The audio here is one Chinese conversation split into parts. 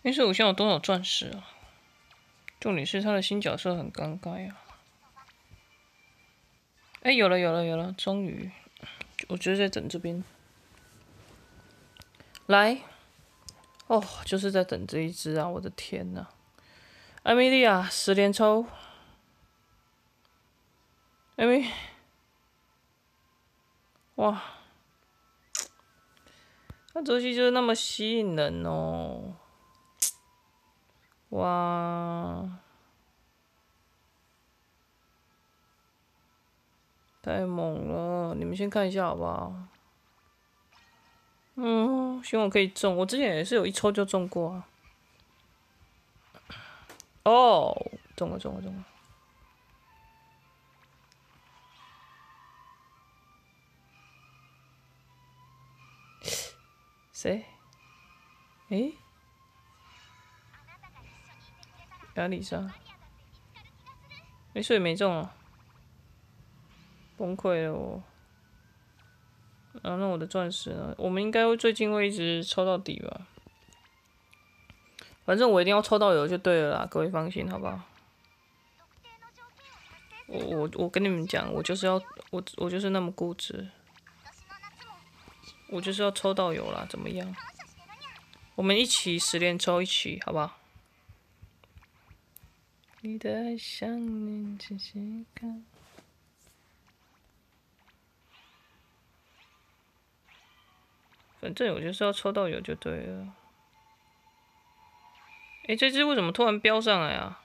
但是我现在有多少钻石啊？重点是他的新角色很尴尬呀。哎，有了，终于，我就是在等这边。来，哦，就是在等这一只啊！我的天哪，艾米莉亚10连抽，艾米，哇，他这期就是那么吸引人哦，哇，太猛了！你们先看一下好不好？希望我可以中。我之前也是有一抽就中过啊。哦，中了。谁？诶，亚里莎。诶，所以没中啊，崩溃了我。啊，那我的钻石呢？我们应该会最近会一直抽到底吧。反正我一定要抽到有就对了啦，各位放心好不好？我跟你们讲，我就是要我就是那么固执，我就是要抽到有啦，怎么样？我们一起10连抽一起，好不好？你的爱像你仔细看。反正我就是要抽到有就对了。哎，这只为什么突然飙上来啊？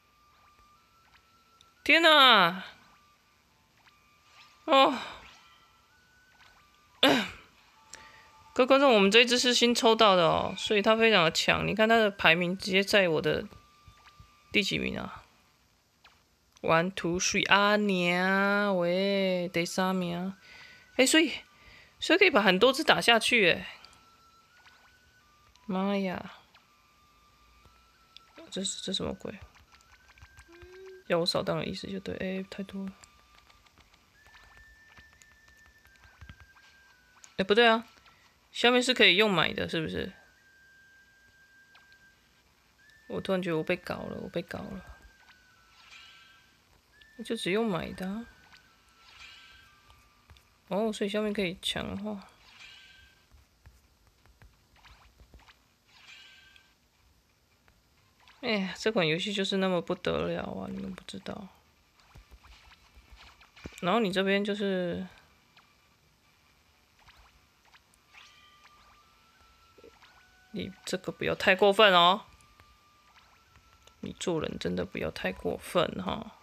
天哪！哦，各位观众，我们这一只是新抽到的哦，所以它非常的强。你看它的排名直接在我的第几名啊？1、2、3啊娘喂，第3名。哎，所以可以把很多只打下去哎。妈呀！这什么鬼？要我扫荡的意思就对，哎，太多了。哎，不对啊，下面是可以用买的，是不是？我突然觉得我被搞了，就只用买的啊。哦，所以下面可以强化。哎呀，这款游戏就是那么不得了啊！你们不知道。然后你这边就是，你这个不要太过分哦。你做人真的不要太过分哈，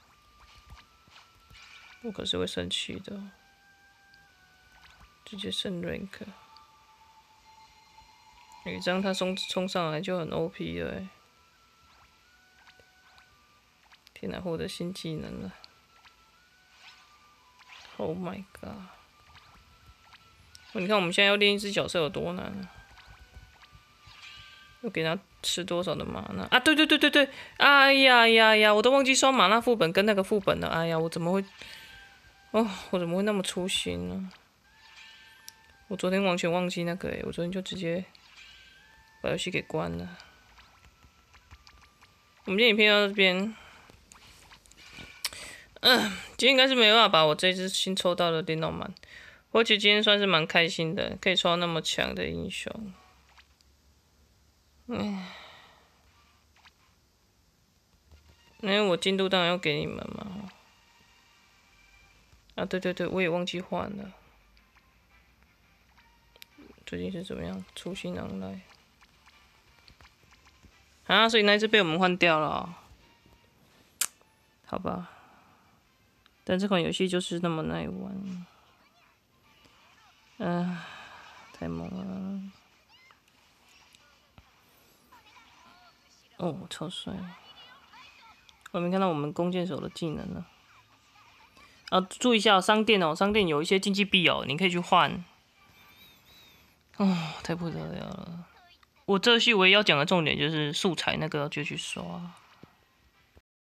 我可是会生气的。直接升 rank，有这样他冲上来就很 OP 了欸。天哪，获得新技能了 ！Oh my god！ 你看我们现在要练一只角色有多难啊？要给他吃多少的玛纳啊？对！哎呀！我都忘记刷玛纳副本跟那个副本了。哎呀，我怎么会那么粗心呢？我昨天完全忘记那个我昨天就直接把游戏给关了。我们今天影片到这边。今天应该是没办法把我这只新抽到的电动满。我觉得今天算是蛮开心的，可以抽到那么强的英雄。因为我进度当然要给你们嘛。啊，对，我也忘记换了。最近是怎么样？出新人来。啊，所以那只被我们换掉了哦。好吧。但这款游戏就是那么耐玩。太猛了。哦，超帅！我没看到我们弓箭手的技能了。啊，注意一下商店哦，商店有一些竞技币哦，你可以去换。哦，太不得了了！我这游戏唯一要讲的重点就是素材那个就去刷。